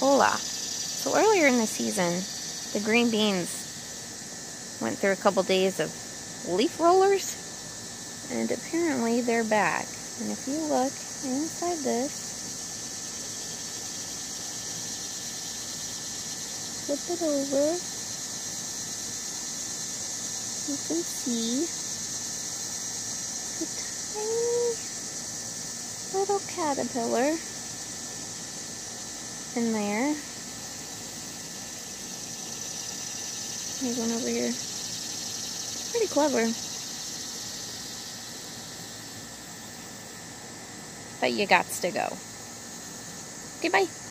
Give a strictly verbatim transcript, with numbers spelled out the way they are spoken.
Hola. So earlier in the season, the green beans went through a couple days of leaf rollers, and apparently they're back. And if you look inside this, flip it over, you can see a tiny little caterpillar in there. There's one over here. Pretty clever. But you gots to go. Okay, bye.